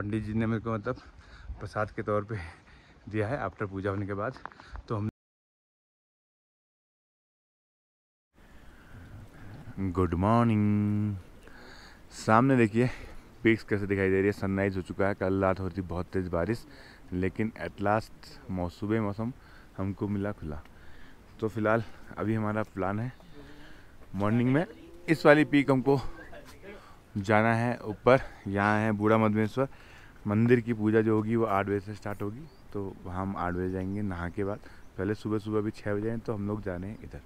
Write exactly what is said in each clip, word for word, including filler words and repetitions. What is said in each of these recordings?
पंडित जी ने मेरे को मतलब प्रसाद के तौर पे दिया है आफ्टर पूजा होने के बाद। तो हम गुड मॉर्निंग, सामने देखिए पीक्स कैसे दिखाई दे रही है। सनराइज़ हो चुका है। कल रात हो रही थी बहुत तेज़ बारिश, लेकिन एट लास्ट मौसम मौसम हमको मिला खुला। तो फिलहाल अभी हमारा प्लान है मॉर्निंग में इस वाली पीक हमको जाना है ऊपर। यहाँ है बूढ़ा मधमेश्वर मंदिर की पूजा जो होगी वो आठ बजे से स्टार्ट होगी। तो वहाँ हम आठ बजे जाएंगे नहा के बाद। पहले सुबह सुबह भी छः बजे हैं तो हम लोग जा रहे हैं इधर।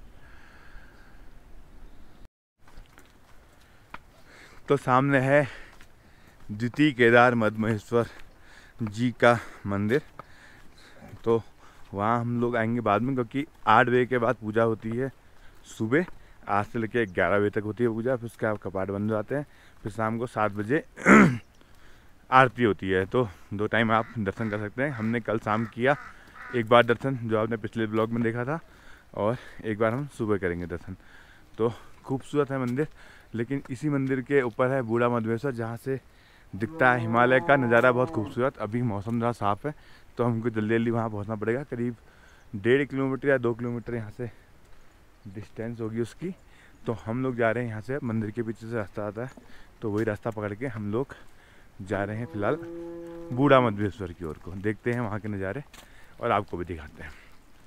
तो सामने है द्वितीय केदार मधमेश्वर जी का मंदिर। तो वहाँ हम लोग आएंगे बाद में, क्योंकि आठ बजे के बाद पूजा होती है। सुबह आज से लेकर ग्यारह बजे तक होती है पूजा, फिर उसके बाद कपाट बंद हो जाते हैं। फिर शाम को सात बजे आरती होती है। तो दो टाइम आप दर्शन कर सकते हैं। हमने कल शाम किया एक बार दर्शन, जो आपने पिछले ब्लॉग में देखा था, और एक बार हम सुबह करेंगे दर्शन। तो खूबसूरत है मंदिर, लेकिन इसी मंदिर के ऊपर है बूढ़ा मधमेश्वर, जहाँ से दिखता है हिमालय का नज़ारा बहुत खूबसूरत। अभी मौसम ज़रा साफ़ है तो हमको जल्दी जल्दी वहाँ पहुँचना पड़ेगा। करीब डेढ़ किलोमीटर या दो किलोमीटर यहाँ से डिस्टेंस होगी उसकी। तो हम लोग जा रहे हैं यहाँ से, मंदिर के पीछे से रास्ता आता है तो वही रास्ता पकड़ के हम लोग जा रहे हैं फिलहाल बूढ़ा मधमेश्वर की ओर को। देखते हैं वहाँ के नज़ारे और आपको भी दिखाते हैं।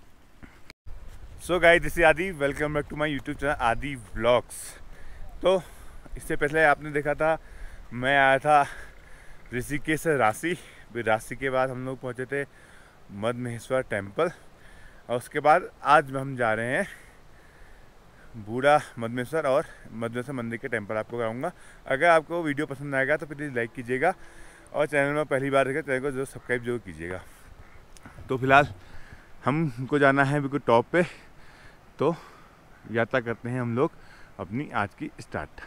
So guys, this is Aadi, welcome back to my YouTube channel Aadi vlogs. तो इससे पहले आपने देखा था मैं आया था ऋषिकेश से राशि। फिर राशि के बाद हम लोग पहुँचे थे मधमेश्वर टेम्पल, और उसके बाद आज हम जा रहे हैं बूढ़ा मधमेश्वर और मधमेश्वर मंदिर के टेम्पल आपको कराऊंगा। अगर आपको वीडियो पसंद आएगा तो प्लीज़ लाइक कीजिएगा, और चैनल में पहली बार देखा चैनल को जरूर सब्सक्राइब जरूर कीजिएगा। तो फिलहाल हमको जाना है बिल्कुल टॉप पे, तो यात्रा करते हैं हम लोग अपनी आज की स्टार्ट।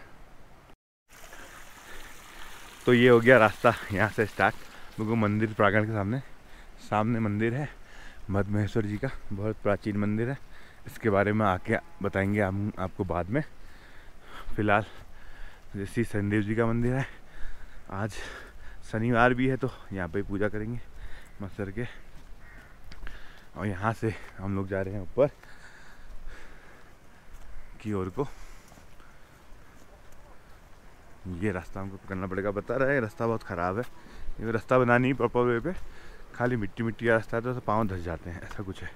तो ये हो गया रास्ता यहाँ से स्टार्ट, बिल्कुल मंदिर प्रांगण के सामने। सामने मंदिर है मधमेश्वर जी का, बहुत प्राचीन मंदिर है। इसके बारे में आके बताएंगे हम आपको बाद में। फिलहाल ऋषि संदेव जी का मंदिर है। आज शनिवार भी है तो यहाँ पे पूजा करेंगे मस्त करके। और यहाँ से हम लोग जा रहे हैं ऊपर की ओर को। ये रास्ता हमको पकड़ना पड़ेगा, बता रहा है रास्ता बहुत ख़राब है। ये रास्ता बना नहीं प्रॉपर वे पे, खाली मिट्टी मिट्टी का रास्ता है तो पाँव धस जाते हैं, ऐसा कुछ है।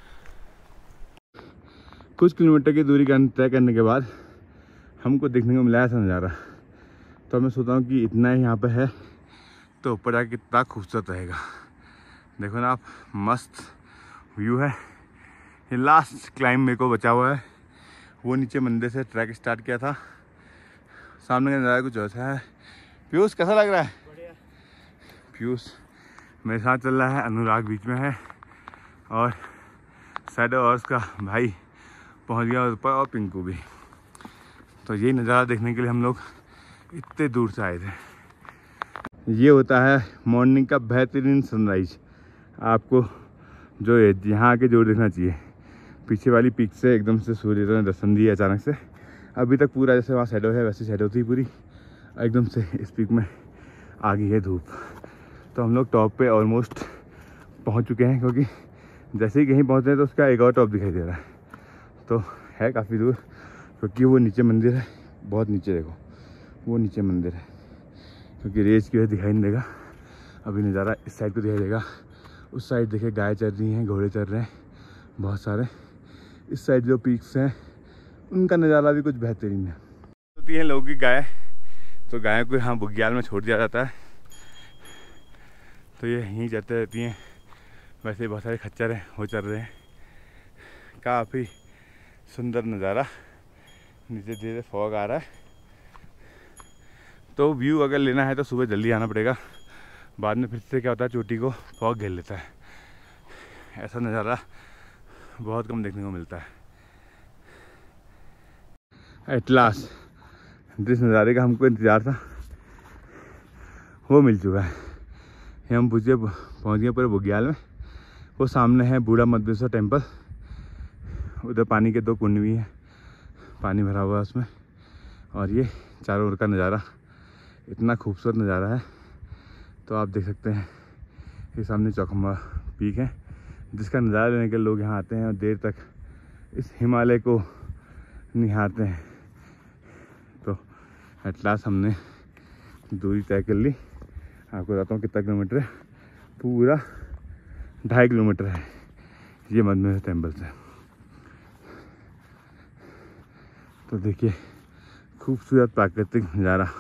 कुछ किलोमीटर की दूरी का तय करने के बाद हमको देखने को मिला ऐसा नज़ारा। तो मैं सोचता हूँ कि इतना ही यहाँ पे है तो ऊपर जाके कितना खूबसूरत रहेगा। देखो ना आप, मस्त व्यू है। ये लास्ट क्लाइंब मेरे को बचा हुआ है। वो नीचे मंदिर से ट्रैक स्टार्ट किया था। सामने का नज़ारा कुछ ऐसा है। पीयूष कैसा लग रहा है? पीयूष मेरे साथ चल रहा है, अनुराग बीच में है, और सैडो और उसका भाई पहुंच गया ऊपर, और पिंकू भी। तो यही नज़ारा देखने के लिए हम लोग इतने दूर से आए थे। ये होता है मॉर्निंग का बेहतरीन सनराइज। आपको जो यहाँ आके जोर देखना चाहिए। पीछे वाली पीक से एकदम से सूर्य ने दर्शन दिया अचानक से। अभी तक पूरा जैसे वहाँ शैडो है वैसे शैडो थी पूरी, एकदम से इस पीक में आ गई है धूप। तो हम लोग टॉप पे ऑलमोस्ट पहुँच चुके हैं, क्योंकि जैसे ही कहीं पहुँचते हैं तो उसका एक और टॉप दिखाई दे रहा है। तो है काफ़ी दूर, क्योंकि वो नीचे मंदिर है, बहुत नीचे देखो वो नीचे मंदिर है। क्योंकि रेस की वजह दिखाई नहीं देगा। अभी नज़ारा इस साइड को दिखाई देगा। उस साइड देखे गाय चल रही हैं, घोड़े चल रहे हैं बहुत सारे। इस साइड जो पीक्स हैं उनका नज़ारा भी कुछ बेहतरीन है। होती है लोगों की गाय, तो गायों को यहाँ बुग्याल में छोड़ दिया जाता है, तो ये यहीं चलते रहती हैं। वैसे बहुत सारे खच्चर हैं, वो चल रहे हैं। काफ़ी सुंदर नज़ारा। नीचे धीरे फॉग आ रहा है, तो व्यू अगर लेना है तो सुबह जल्दी आना पड़ेगा। बाद में फिर से क्या होता है, चोटी को फॉग घेर लेता है। ऐसा नज़ारा बहुत कम देखने को मिलता है। एट लास्ट जिस नज़ारे का हमको इंतज़ार था वो मिल चुका है। ये हम पूछे पहुँच गए पूरे बुग्याल में। वो सामने है बूढ़ा मधमेश्वर टेम्पल। उधर पानी के दो कुंड भी हैं, पानी भरा हुआ है उसमें। और ये चारों ओर का नज़ारा इतना खूबसूरत नज़ारा है। तो आप देख सकते हैं ये सामने चौखंबा पीक है, जिसका नज़ारा लेने के लोग यहाँ आते हैं और देर तक इस हिमालय को निहारते हैं। तो एट लास्ट हमने दूरी तय कर ली। आपको बताता हूँ कितना किलोमीटर है, पूरा ढाई किलोमीटर है ये मधुमेश्वर टेम्पल से। तो देखिए खूबसूरत प्राकृतिक नज़ारा।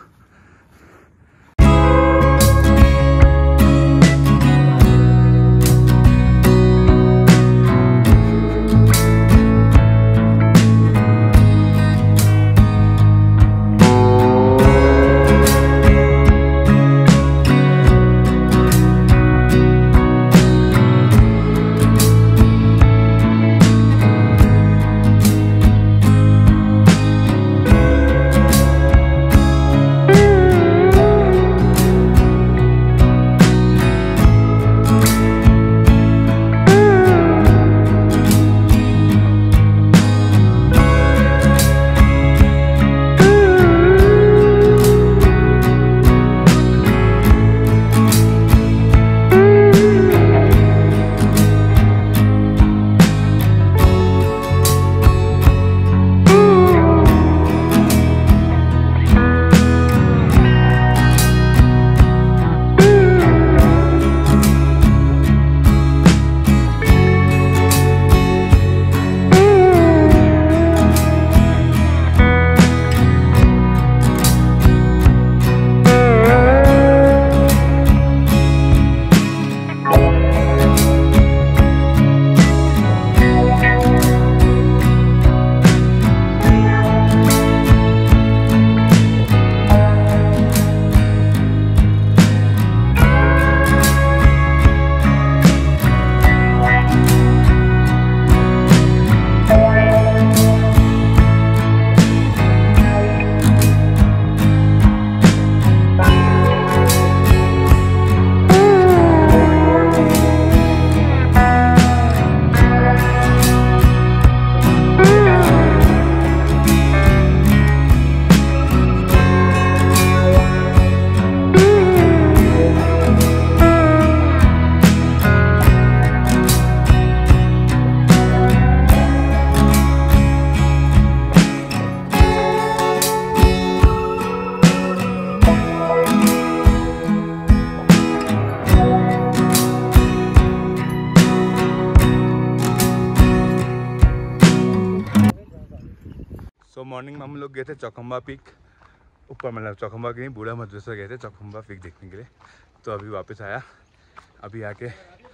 तो मॉर्निंग में हम लोग गए थे चौखंबा पीक ऊपर, मतलब चौखंबा के नहीं बूढ़ा मधुमेश्वर गए थे चौखंबा पीक देखने के लिए। तो अभी वापस आया, अभी आके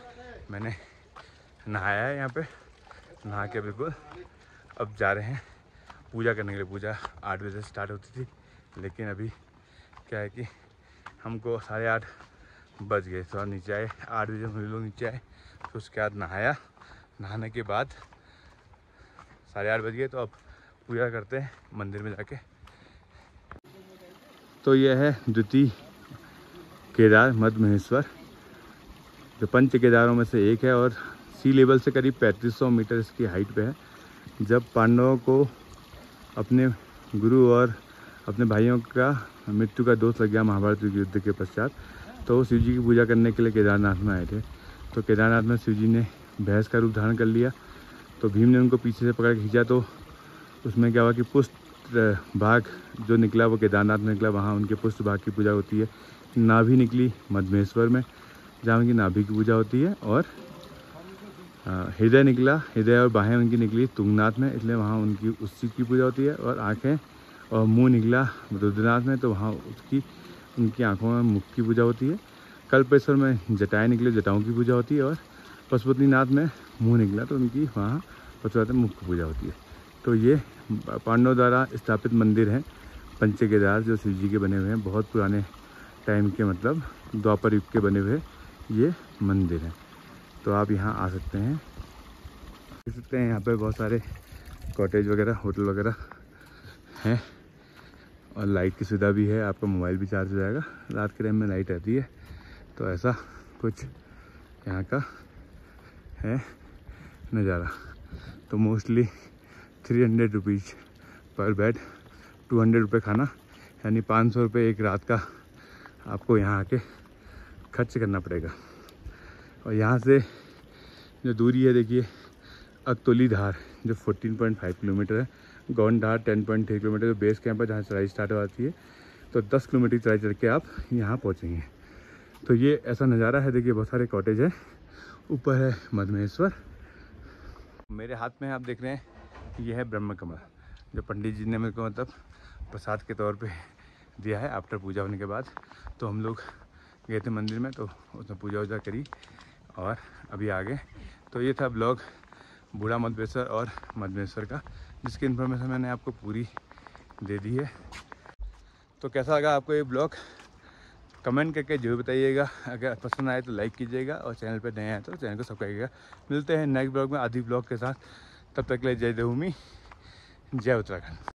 मैंने नहाया है यहाँ पे, नहा के बिल्कुल अब जा रहे हैं पूजा करने के लिए। पूजा आठ बजे से स्टार्ट होती थी, लेकिन अभी क्या है कि हमको साढ़े आठ बज गए। तो नीचे आए आठ बजे हम लोग नीचे आए, फिर उसके बाद नहाया, नहाने के बाद साढ़े आठ बज गए। तो अब पूजा करते हैं मंदिर में जाके। तो यह है द्वितीय केदार मधुमेश्वर, जो पंच केदारों में से एक है और सी लेवल से करीब पैंतीस सौ मीटर इसकी हाइट पे है। जब पांडवों को अपने गुरु और अपने भाइयों का मृत्यु का दोष लग गया महाभारत युद्ध के पश्चात, तो शिव जी की पूजा करने के लिए केदारनाथ में आए थे। तो केदारनाथ में शिव जी ने भैंस का रूप धारण कर लिया। तो भीम ने उनको पीछे से पकड़ के खींचा, तो उसमें क्या हुआ कि पुष्ट भाग जो निकला वो केदारनाथ में निकला, वहाँ उनके पुष्ट भाग की पूजा होती है। नाभि निकली मधुमेश्वर में, जहाँ उनकी नाभि की पूजा होती है। और हृदय निकला, हृदय और बाहें उनकी निकली तुंगनाथ में, इसलिए वहाँ उनकी उस चीज़ की पूजा होती है। और आँखें और मुंह निकला रुद्रनाथ में, तो वहाँ उसकी उनकी आँखों में मुख की पूजा होती है। कल्पेश्वर में जटाएँ निकले, जटाओं की पूजा होती है। और पशुपतिनाथ में मुँह निकला, तो उनकी वहाँ पशुपति मुख की पूजा होती है। तो ये पांडवों द्वारा स्थापित मंदिर हैं पंच केदार, जो शिव जी के बने हुए हैं, बहुत पुराने टाइम के, मतलब द्वापर युग के बने हुए ये मंदिर हैं। तो आप यहाँ आ सकते हैं, देख सकते हैं यहाँ पे बहुत सारे कॉटेज वगैरह, होटल वगैरह हैं और लाइट की सुविधा भी है। आपका मोबाइल भी चार्ज हो जाएगा, रात के टाइम में लाइट रहती है। तो ऐसा कुछ यहाँ का है नज़ारा। तो मोस्टली थ्री हंड्रेड रुपीज़ पर बेड, टू हंड्रेड रुपये खाना, यानी पाँच सौ रुपये एक रात का आपको यहाँ आके खर्च करना पड़ेगा। और यहाँ से जो दूरी है देखिए, अकतौली धार जो चौदह पॉइंट पाँच किलोमीटर है, गौंड धार दस पॉइंट छह किलोमीटर जो बेस कैंप है जहाँ चढ़ाई स्टार्ट होती है, तो दस किलोमीटर चढ़ाई चढ़ के आप यहाँ पहुँचेंगे। तो ये ऐसा नज़ारा है, देखिए बहुत सारे कॉटेज है, ऊपर है मधमेश्वर। मेरे हाथ में आप देख रहे हैं ये है ब्रह्म कमल, जो पंडित जी ने मेरे को मतलब प्रसाद के तौर पे दिया है आफ्टर पूजा होने के बाद। तो हम लोग गए थे मंदिर में, तो उसमें पूजा वूजा करी और अभी आ गए। तो ये था ब्लॉग बूढ़ा मधमेश्वर और मधमेश्वर का, जिसकी इन्फॉर्मेशन मैंने आपको पूरी दे दी है। तो कैसा लगा आपको ये ब्लॉग कमेंट करके जरूर बताइएगा। अगर पसंद आए तो लाइक कीजिएगा और चैनल पर नए आए तो चैनल को सब्सक्राइब कीजिएगा। मिलते हैं नेक्स्ट ब्लॉग में आदि ब्लॉग के साथ, तब तक के लिए जय देवभूमि, जय उत्तराखंड।